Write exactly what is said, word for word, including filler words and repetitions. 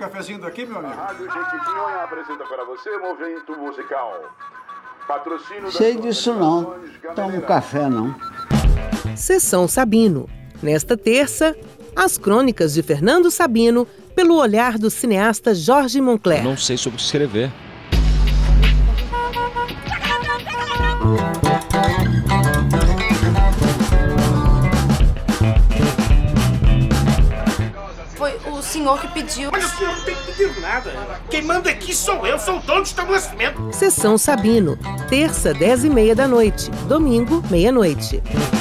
cafezinho daqui, meu amigo? A Rádio Jequitinhonha apresenta para você o Movimento Musical. Patrocínio Sei disso não, tomo café não. Sessão Sabino. Nesta terça, as crônicas de Fernando Sabino pelo olhar do cineasta Jorge Moncler. Não sei sobre escrever. Foi o senhor que pediu. Mas o senhor não tem que pedir nada. Quem manda aqui sou eu, sou o dono do estabelecimento. Sessão Sabino. Terça, dez e meia da noite. Domingo, meia-noite.